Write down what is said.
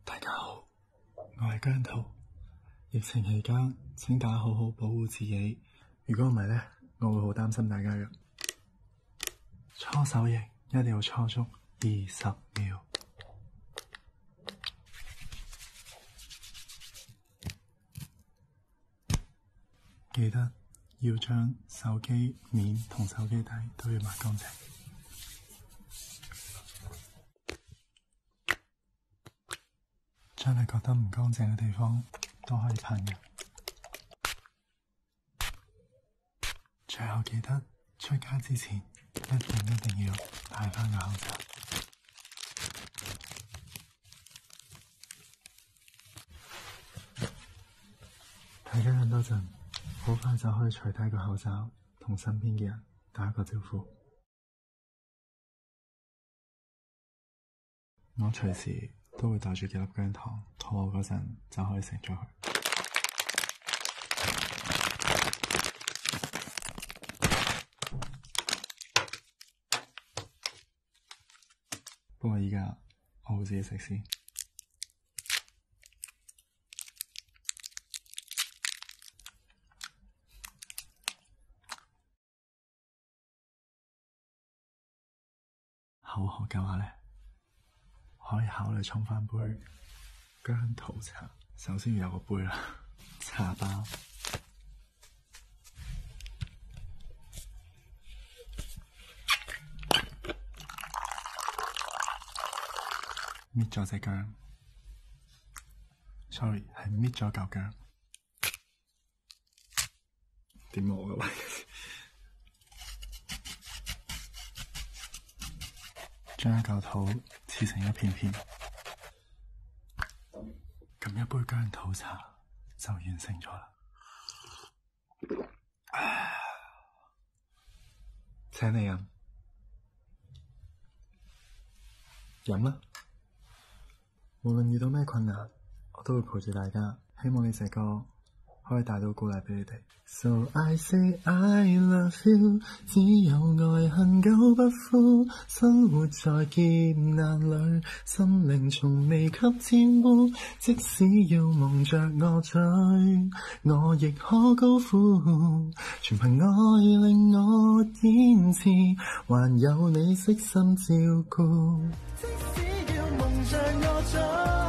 大家好，我係姜濤。疫情期間，請大家好好保護自己。如果唔係呢，我會好擔心大家嘅。搓手型一定要搓足20秒。記得要將手機面同手機底都要抹乾淨。將你覺得唔乾淨嘅地方都可以噴嘅。最後記得出街之前一定要戴返個口罩。大家忍多陣，好快就可以除低個口罩，同身邊嘅人打一個招呼。我隨時都會帶住幾粒薑糖，肚餓嗰陣就可以食咗佢。不過而家我會自己食先。口渴嘅話呢，可以考慮沖返杯薑濤茶。首先要有個杯啦，茶包，搣咗隻薑，sorry 係搣咗嚿薑。點我嘅位？將一嚿土切成一片片，咁一杯薑濤茶就完成咗啦。請你飲，飲啦！無論遇到咩困難，我都會陪住大家。希望呢隻歌可以帶到鼓勵俾你哋。So I say I love you， 只有愛恨久不枯，生活在劫難裏，心靈從未給玷污。即使要蒙着我嘴，我亦可高呼，全憑愛令我堅持，還有你悉心照顧。即使要蒙着我嘴。